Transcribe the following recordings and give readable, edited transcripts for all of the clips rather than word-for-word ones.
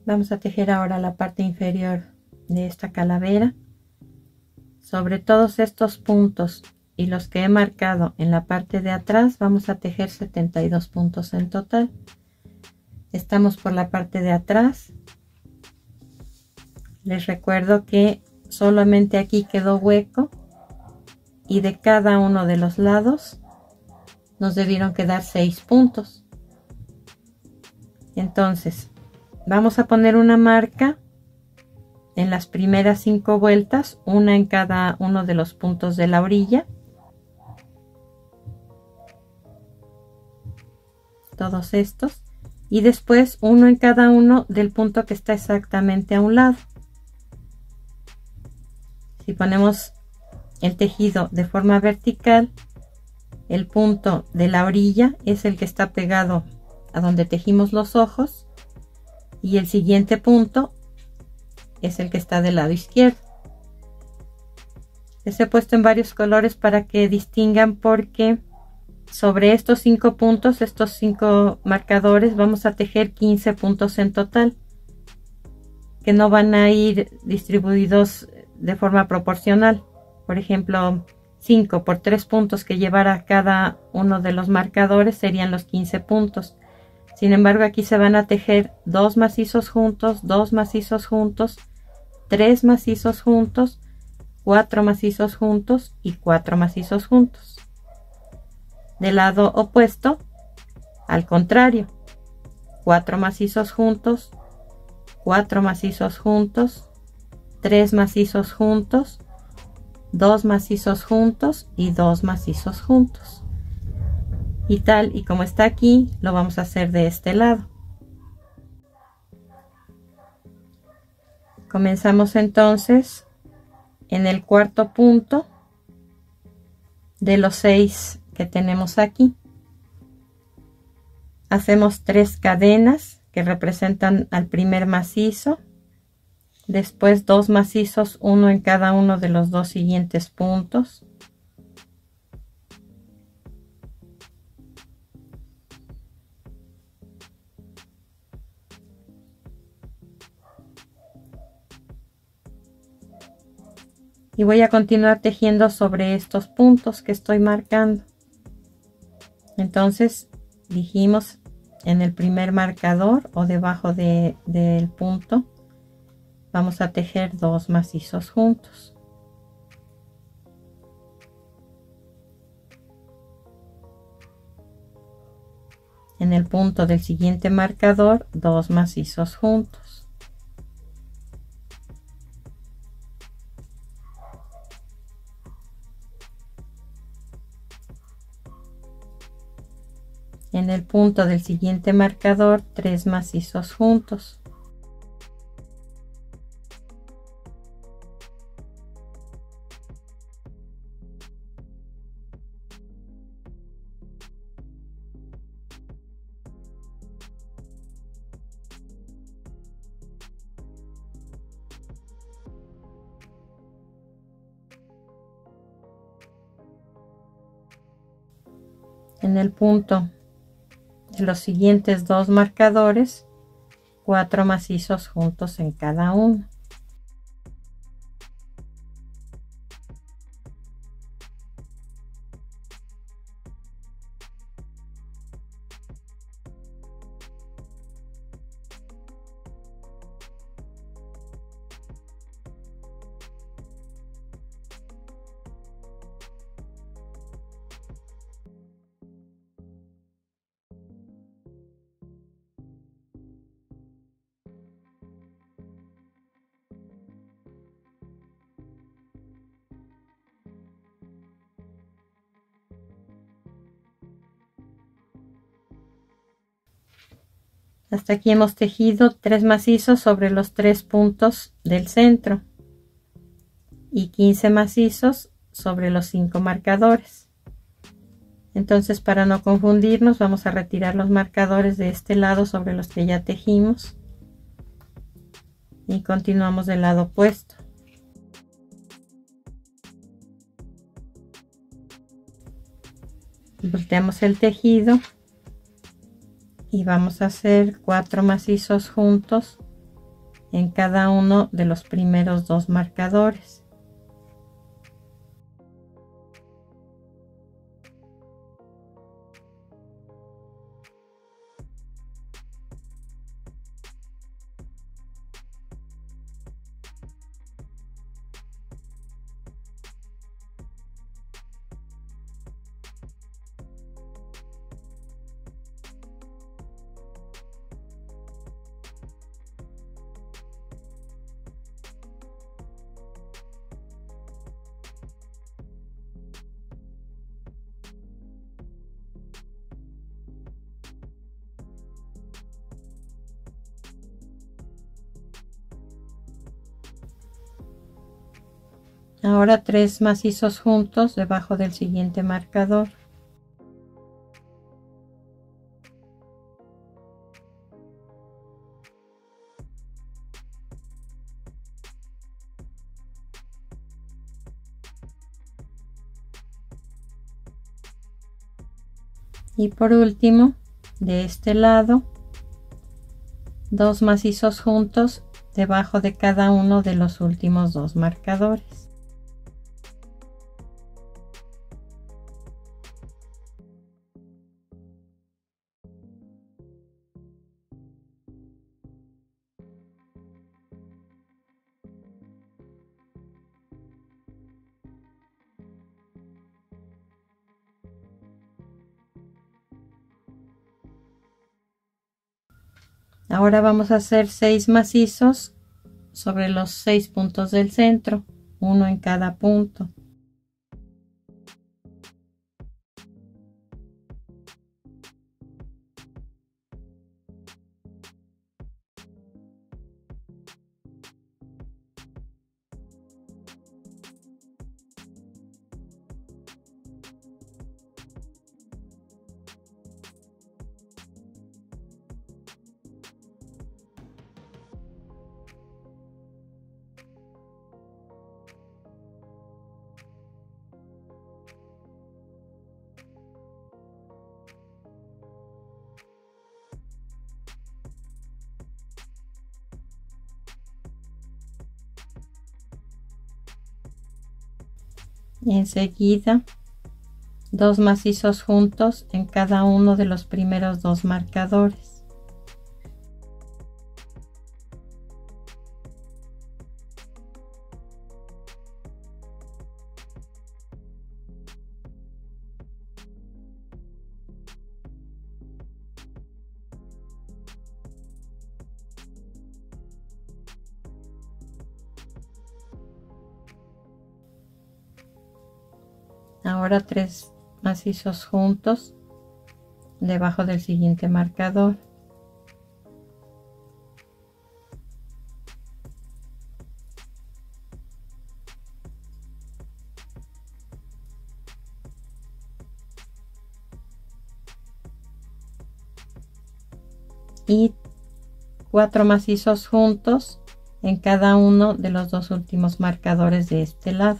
Vamos a tejer ahora la parte inferior de esta calavera. Sobre todos estos puntos y los que he marcado en la parte de atrás vamos a tejer 72 puntos en total. Estamos por la parte de atrás. Les recuerdo que solamente aquí quedó hueco y de cada uno de los lados nos debieron quedar 6 puntos. Entonces vamos a poner una marca en las primeras 5 vueltas, una en cada uno de los puntos de la orilla, todos estos, y después uno en cada uno del punto que está exactamente a un lado. Si ponemos el tejido de forma vertical, el punto de la orilla es el que está pegado a donde tejimos los ojos y el siguiente punto es el que está del lado izquierdo. Les he puesto en varios colores para que distingan, porque sobre estos 5 puntos, estos 5 marcadores, vamos a tejer 15 puntos en total, que no van a ir distribuidos de forma proporcional. Por ejemplo, 5 por 3 puntos que llevara cada uno de los marcadores serían los 15 puntos. Sin embargo, aquí se van a tejer 2 macizos juntos, 2 macizos juntos, 3 macizos juntos, 4 macizos juntos y 4 macizos juntos. Del lado opuesto, al contrario, 4 macizos juntos, 4 macizos juntos, 3 macizos juntos, 2 macizos juntos y 2 macizos juntos. Y tal y como está aquí, lo vamos a hacer de este lado. Comenzamos entonces en el cuarto punto de los 6 que tenemos aquí. Hacemos 3 cadenas que representan al primer macizo, después 2 macizos, uno en cada uno de los 2 siguientes puntos. Y voy a continuar tejiendo sobre estos puntos que estoy marcando. Entonces dijimos en el primer marcador o debajo del punto vamos a tejer 2 macizos juntos. En el punto del siguiente marcador 2 macizos juntos. En el punto del siguiente marcador 3 macizos juntos. En el punto de los siguientes 2 marcadores 4 macizos juntos en cada uno. Hasta aquí hemos tejido 3 macizos sobre los 3 puntos del centro y 15 macizos sobre los 5 marcadores. Entonces, para no confundirnos, vamos a retirar los marcadores de este lado sobre los que ya tejimos y continuamos del lado opuesto. Volteamos el tejido y vamos a hacer 4 macizos juntos en cada uno de los primeros 2 marcadores. Ahora 3 macizos juntos debajo del siguiente marcador. Y por último, de este lado, 2 macizos juntos debajo de cada uno de los últimos 2 marcadores. Ahora vamos a hacer 6 macizos sobre los 6 puntos del centro, uno en cada punto. Y enseguida 2 macizos juntos en cada uno de los primeros 2 marcadores. Ahora 3 macizos juntos debajo del siguiente marcador. Y 4 macizos juntos en cada uno de los 2 últimos marcadores de este lado.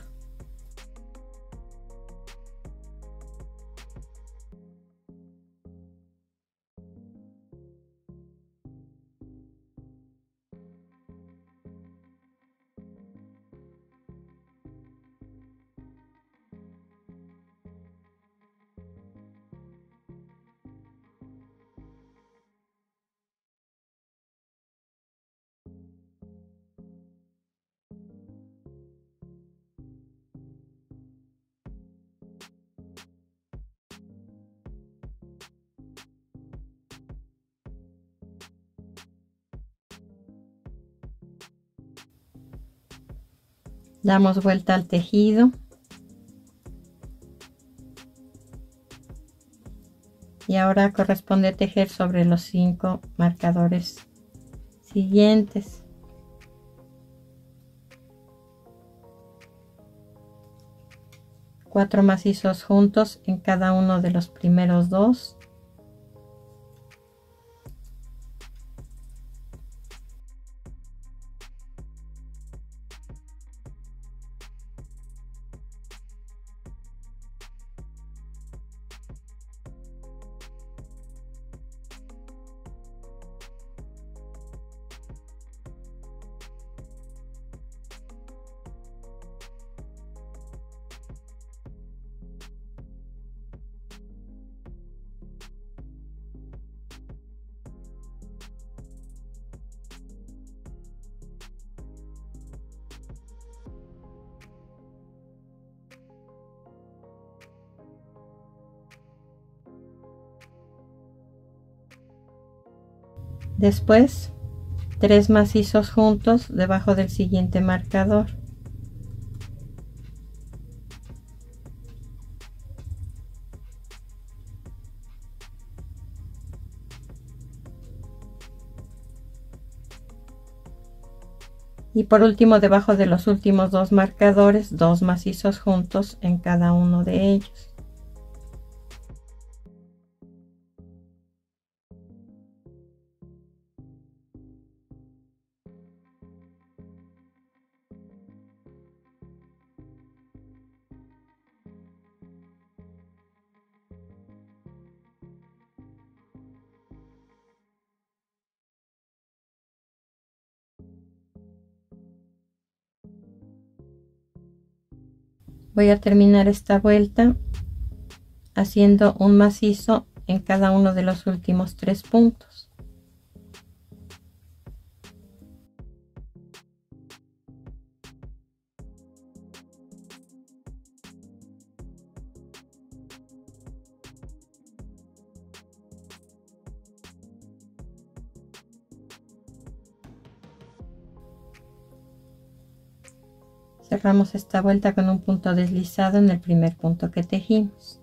Damos vuelta al tejido y ahora corresponde tejer sobre los 5 marcadores siguientes. Cuatro macizos juntos en cada uno de los primeros 2. Después 3 macizos juntos debajo del siguiente marcador. Y por último, debajo de los últimos 2 marcadores, 2 macizos juntos en cada uno de ellos. Voy a terminar esta vuelta haciendo un macizo en cada uno de los últimos 3 puntos. Cerramos esta vuelta con un punto deslizado en el primer punto que tejimos.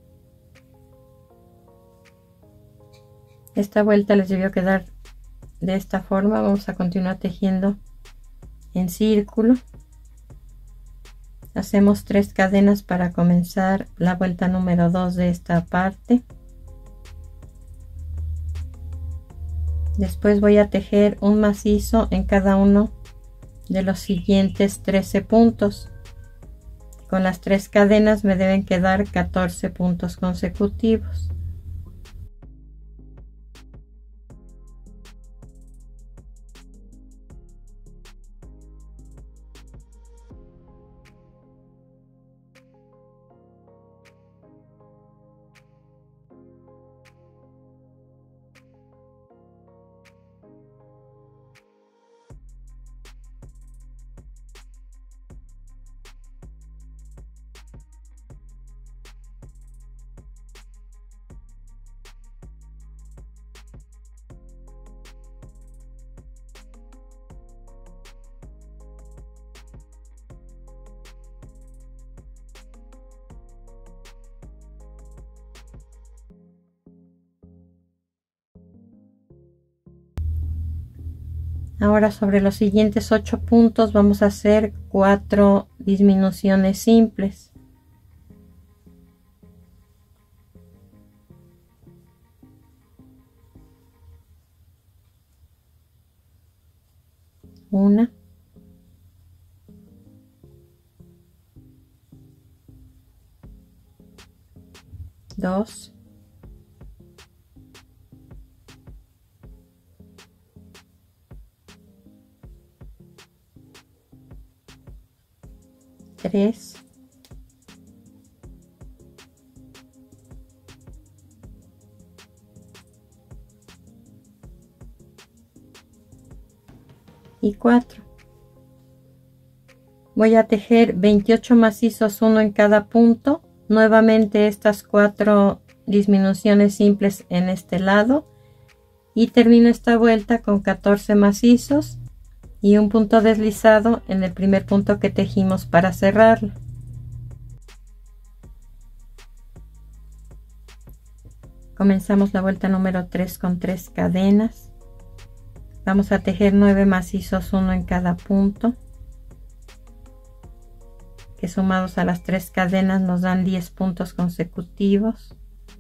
Esta vuelta les debió quedar de esta forma. Vamos a continuar tejiendo en círculo. Hacemos 3 cadenas para comenzar la vuelta número 2 de esta parte. Después voy a tejer un macizo en cada uno de los siguientes 13 puntos. Con las 3 cadenas me deben quedar 14 puntos consecutivos. Ahora sobre los siguientes 8 puntos vamos a hacer 4 disminuciones simples. Una, dos, tres, y 4. Voy a tejer 28 macizos, uno en cada punto. Nuevamente estas 4 disminuciones simples en este lado y termino esta vuelta con 14 macizos y un punto deslizado en el primer punto que tejimos para cerrarlo. Comenzamos la vuelta número 3 con 3 cadenas. Vamos a tejer 9 macizos, uno en cada punto, que sumados a las 3 cadenas nos dan 10 puntos consecutivos.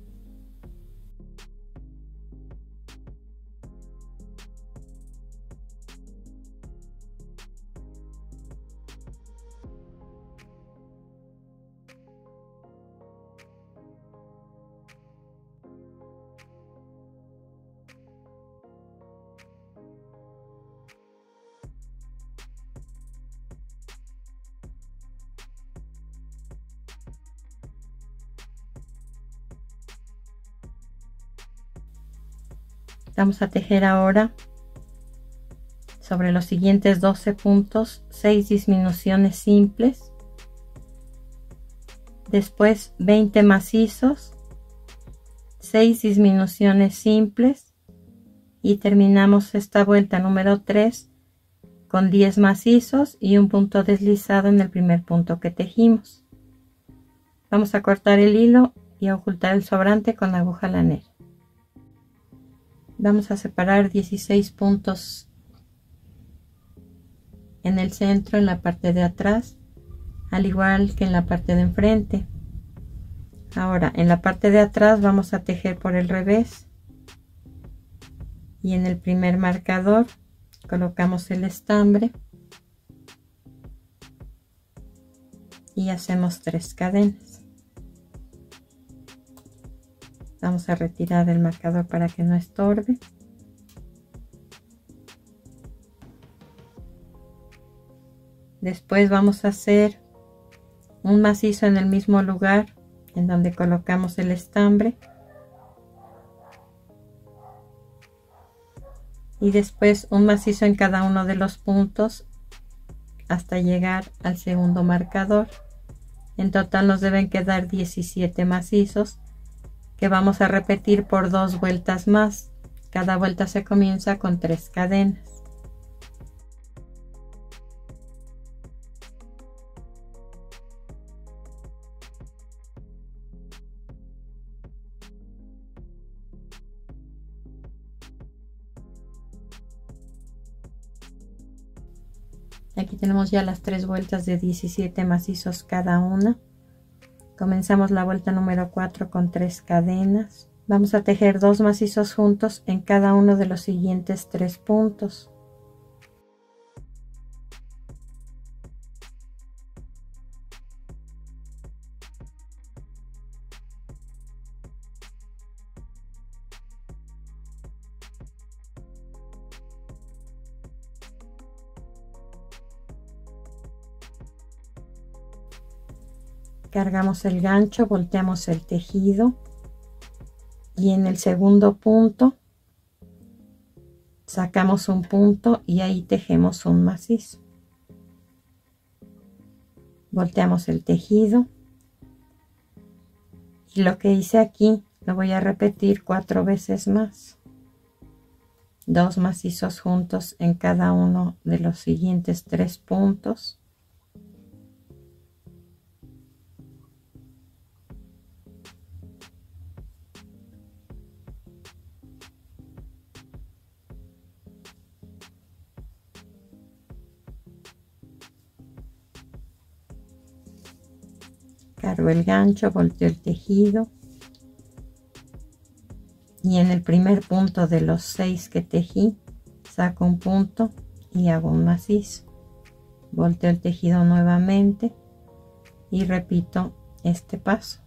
Vamos a tejer ahora sobre los siguientes 12 puntos 6 disminuciones simples, después 20 macizos, 6 disminuciones simples, y terminamos esta vuelta número 3 con 10 macizos y un punto deslizado en el primer punto que tejimos. Vamos a cortar el hilo y a ocultar el sobrante con la aguja lanera. Vamos a separar 16 puntos en el centro, en la parte de atrás, al igual que en la parte de enfrente. Ahora en la parte de atrás vamos a tejer por el revés y en el primer marcador colocamos el estambre y hacemos 3 cadenas. Vamos a retirar el marcador para que no estorbe. Después vamos a hacer un macizo en el mismo lugar en donde colocamos el estambre y después un macizo en cada uno de los puntos hasta llegar al segundo marcador. En total nos deben quedar 17 macizos que vamos a repetir por 2 vueltas más. Cada vuelta se comienza con 3 cadenas. Aquí tenemos ya las 3 vueltas de 17 macizos cada una. Comenzamos la vuelta número 4 con 3 cadenas. Vamos a tejer 2 macizos juntos en cada uno de los siguientes 3 puntos. Cargamos el gancho, volteamos el tejido y en el segundo punto sacamos un punto y ahí tejemos un macizo. Volteamos el tejido y lo que hice aquí lo voy a repetir 4 veces más. 2 macizos juntos en cada uno de los siguientes 3 puntos. Cargo el gancho, volteo el tejido y en el primer punto de los 6 que tejí saco un punto y hago un macizo. Volteo el tejido nuevamente y repito este paso.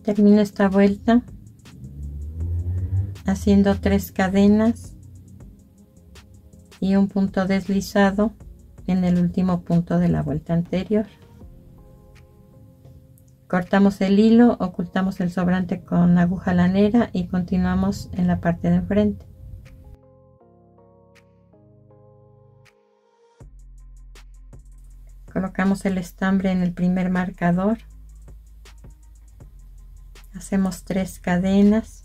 Termino esta vuelta haciendo 3 cadenas y un punto deslizado en el último punto de la vuelta anterior. Cortamos el hilo, ocultamos el sobrante con aguja lanera y continuamos en la parte de enfrente. Colocamos el estambre en el primer marcador, hacemos 3 cadenas,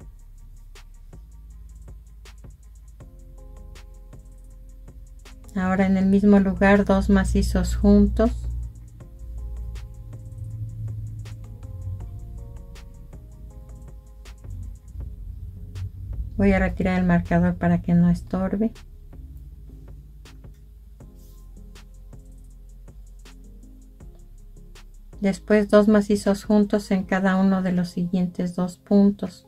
ahora en el mismo lugar 2 macizos juntos, voy a retirar el marcador para que no estorbe. Después 2 macizos juntos en cada uno de los siguientes 2 puntos.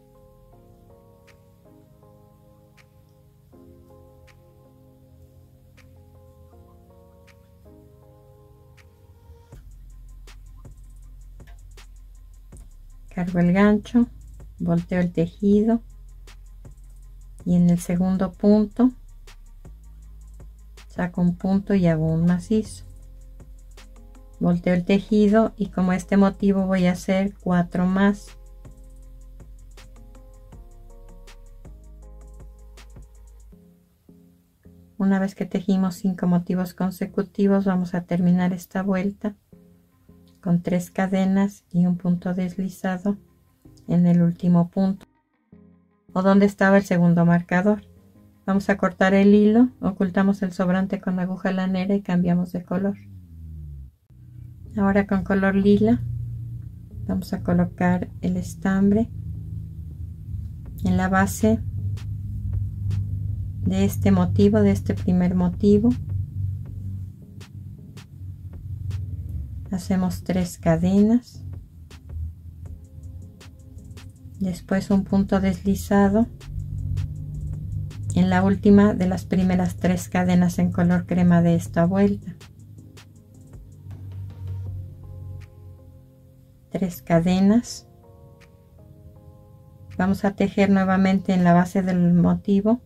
Cargo el gancho, volteo el tejido y en el segundo punto saco un punto y hago un macizo. Volteo el tejido y como este motivo voy a hacer 4 más. Una vez que tejimos 5 motivos consecutivos, vamos a terminar esta vuelta con 3 cadenas y un punto deslizado en el último punto o donde estaba el segundo marcador. Vamos a cortar el hilo, ocultamos el sobrante con aguja lanera y cambiamos de color. Ahora con color lila vamos a colocar el estambre en la base de este motivo, de este primer motivo. Hacemos 3 cadenas, después un punto deslizado en la última de las primeras 3 cadenas en color crema de esta vuelta. 3 cadenas, vamos a tejer nuevamente en la base del motivo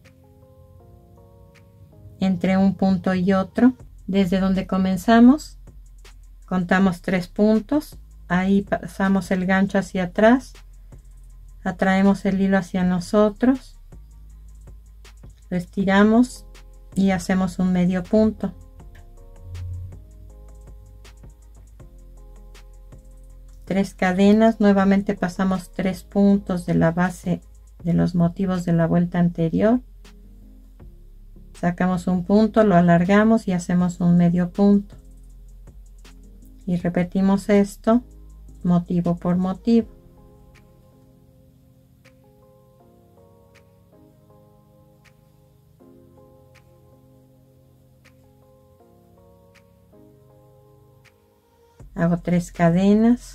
entre un punto y otro. Desde donde comenzamos contamos 3 puntos, ahí pasamos el gancho hacia atrás, atraemos el hilo hacia nosotros, lo estiramos y hacemos un medio punto. 3 cadenas, nuevamente pasamos 3 puntos de la base de los motivos de la vuelta anterior, sacamos un punto, lo alargamos y hacemos un medio punto y repetimos esto motivo por motivo. Hago 3 cadenas,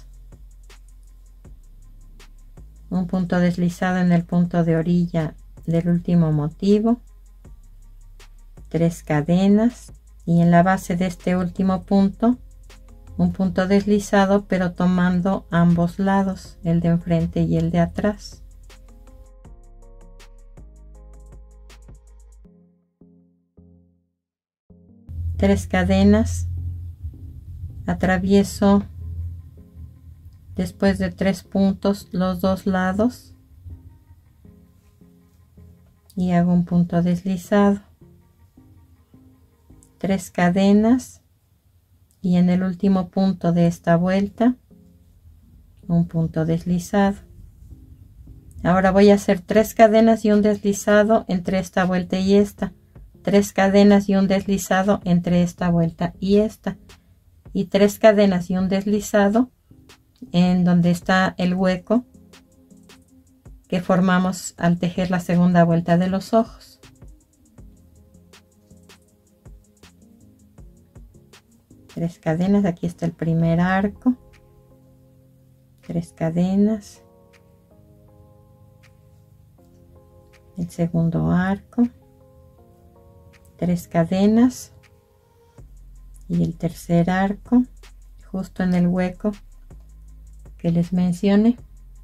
un punto deslizado en el punto de orilla del último motivo, 3 cadenas y en la base de este último punto un punto deslizado, pero tomando ambos lados, el de enfrente y el de atrás. Tres cadenas, atravieso después de 3 puntos los 2 lados y hago un punto deslizado, 3 cadenas y en el último punto de esta vuelta un punto deslizado. Ahora voy a hacer 3 cadenas y un deslizado entre esta vuelta y esta, 3 cadenas y un deslizado entre esta vuelta y esta, y 3 cadenas y un deslizado en donde está el hueco que formamos al tejer la segunda vuelta de los ojos. Tres cadenas, aquí está el primer arco, 3 cadenas, el segundo arco, 3 cadenas y el tercer arco justo en el hueco que les mencioné.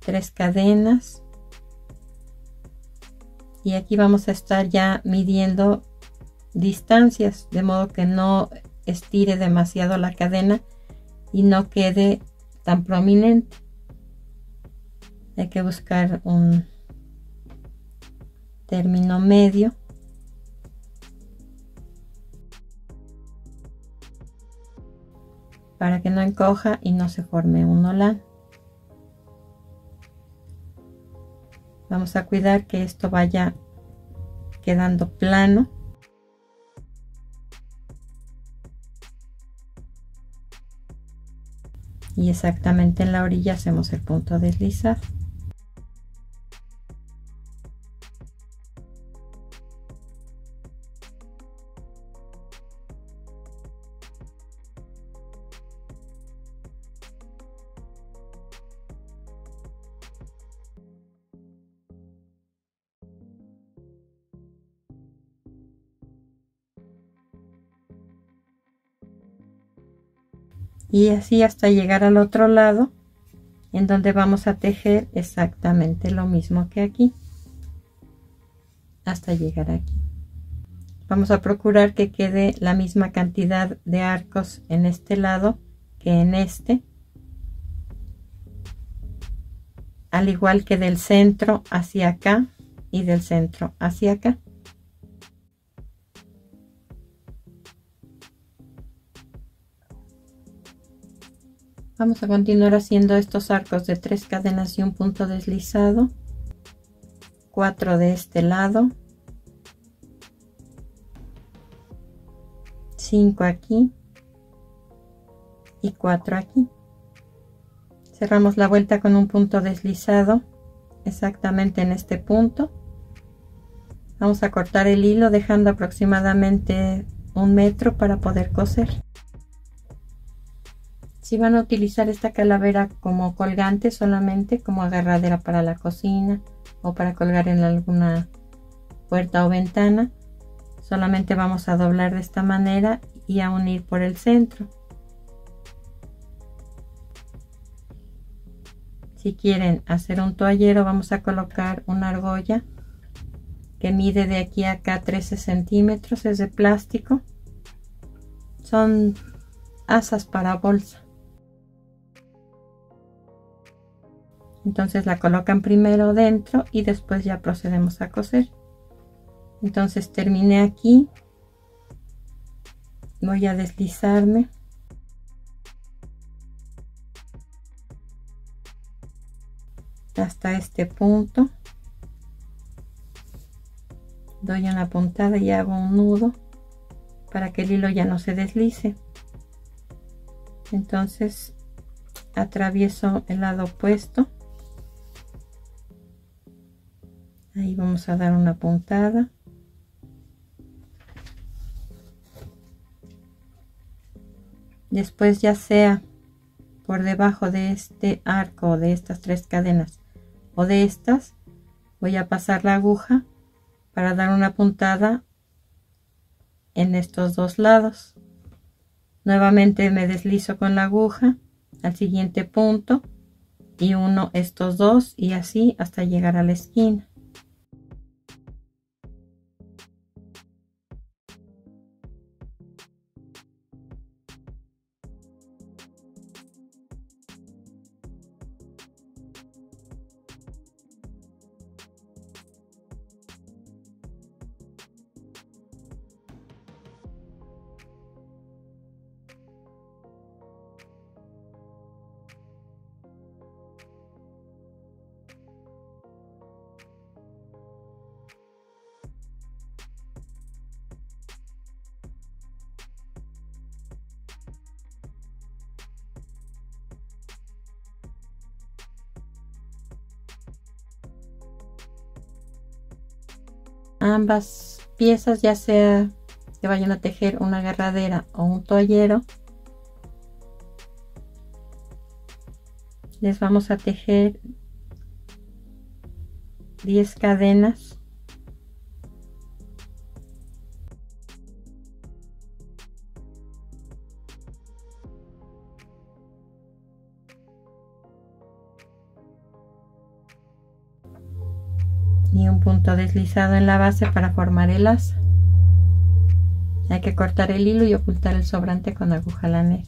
3 cadenas, y aquí vamos a estar ya midiendo distancias, de modo que no estire demasiado la cadena y no quede tan prominente. Hay que buscar un término medio para que no encoja y no se forme un olán. Vamos a cuidar que esto vaya quedando plano. Y exactamente en la orilla hacemos el punto deslizado. Y así hasta llegar al otro lado, en donde vamos a tejer exactamente lo mismo que aquí, hasta llegar aquí. Vamos a procurar que quede la misma cantidad de arcos en este lado que en este, al igual que del centro hacia acá y del centro hacia acá. Vamos a continuar haciendo estos arcos de 3 cadenas y un punto deslizado, 4 de este lado, 5 aquí y 4 aquí. Cerramos la vuelta con un punto deslizado exactamente en este punto. Vamos a cortar el hilo dejando aproximadamente 1 metro para poder coser. Si van a utilizar esta calavera como colgante, solamente como agarradera para la cocina o para colgar en alguna puerta o ventana, solamente vamos a doblar de esta manera y a unir por el centro. Si quieren hacer un toallero, vamos a colocar una argolla que mide de aquí a acá 13 centímetros, es de plástico, son asas para bolsa. Entonces la colocan primero dentro y después ya procedemos a coser. Entonces terminé aquí, voy a deslizarme hasta este punto, doy una puntada y hago un nudo para que el hilo ya no se deslice. Entonces atravieso el lado opuesto, ahí vamos a dar una puntada, después ya sea por debajo de este arco, de estas 3 cadenas o de estas, voy a pasar la aguja para dar una puntada en estos dos lados. Nuevamente me deslizo con la aguja al siguiente punto y uno estos dos y así hasta llegar a la esquina. Ambas piezas, ya sea que vayan a tejer una agarradera o un toallero, les vamos a tejer 10 cadenas y un punto deslizado en la base para formar el asa. Hay que cortar el hilo y ocultar el sobrante con aguja lanera.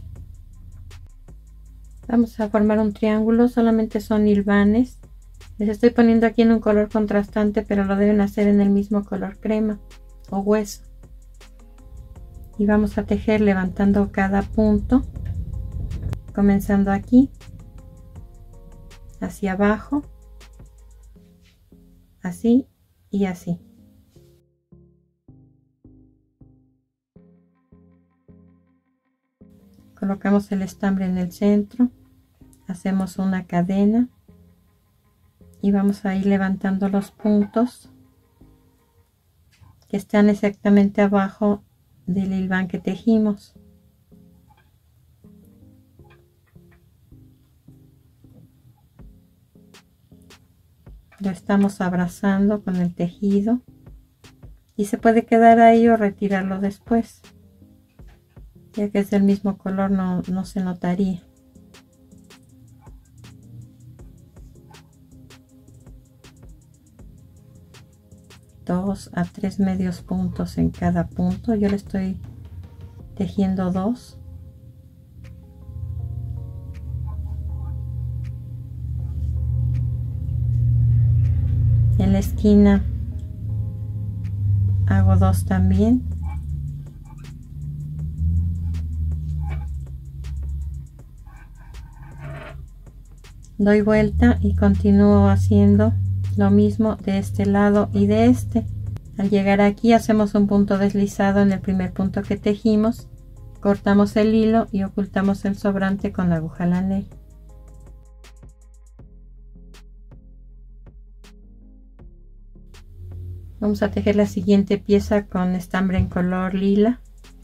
Vamos a formar un triángulo, solamente son hilvanes. Les estoy poniendo aquí en un color contrastante, pero lo deben hacer en el mismo color crema o hueso. Y vamos a tejer levantando cada punto, comenzando aquí, hacia abajo, así y así. Colocamos el estambre en el centro, hacemos una cadena y vamos a ir levantando los puntos que están exactamente abajo del hilván que tejimos. Lo estamos abrazando con el tejido y se puede quedar ahí o retirarlo después, ya que es del mismo color, no se notaría. Dos a 3 medios puntos en cada punto. Yo le estoy tejiendo 2. En la esquina hago 2 también. Doy vuelta y continúo haciendo lo mismo de este lado y de este. Al llegar aquí hacemos un punto deslizado en el primer punto que tejimos, cortamos el hilo y ocultamos el sobrante con aguja lanera. Vamos a tejer la siguiente pieza con estambre en color lila.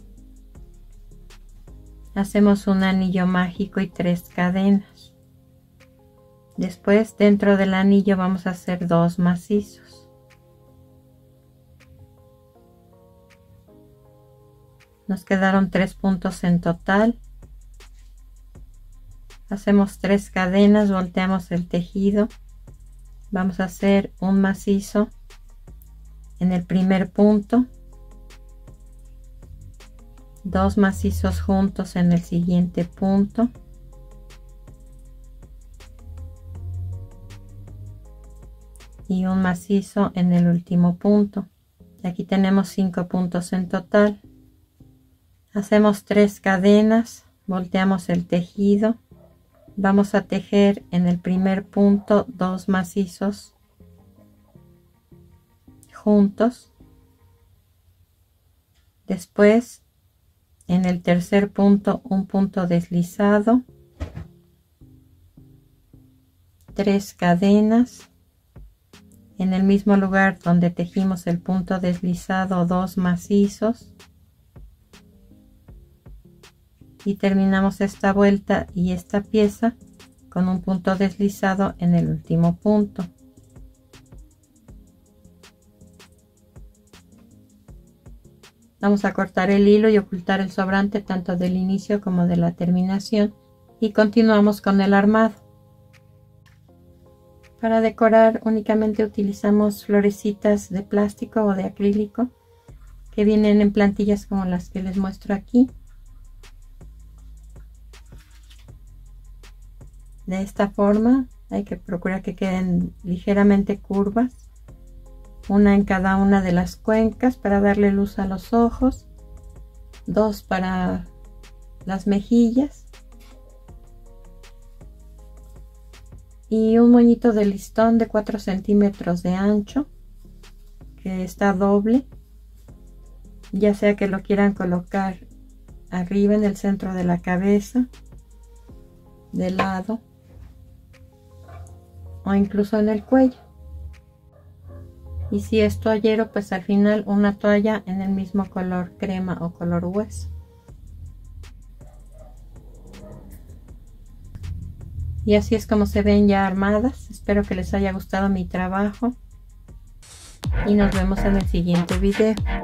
Hacemos un anillo mágico y 3 cadenas. Después, dentro del anillo vamos a hacer 2 macizos. Nos quedaron 3 puntos en total. Hacemos 3 cadenas, volteamos el tejido. Vamos a hacer un macizo en el primer punto, 2 macizos juntos en el siguiente punto, y un macizo en el último punto. Aquí tenemos 5 puntos en total. Hacemos 3 cadenas, volteamos el tejido, vamos a tejer en el primer punto 2 macizos juntos. Después, en el tercer punto, un punto deslizado, 3 cadenas. En el mismo lugar donde tejimos el punto deslizado, 2 macizos. Y terminamos esta vuelta y esta pieza con un punto deslizado en el último punto. Vamos a cortar el hilo y ocultar el sobrante tanto del inicio como de la terminación y continuamos con el armado. Para decorar únicamente utilizamos florecitas de plástico o de acrílico que vienen en plantillas como las que les muestro aquí. De esta forma hay que procurar que queden ligeramente curvas, una en cada una de las cuencas para darle luz a los ojos, 2 para las mejillas y un moñito de listón de 4 centímetros de ancho que está doble, ya sea que lo quieran colocar arriba en el centro de la cabeza, de lado o incluso en el cuello. Y si es toallero, pues al final una toalla en el mismo color crema o color hueso. Y así es como se ven ya armadas. Espero que les haya gustado mi trabajo y nos vemos en el siguiente video.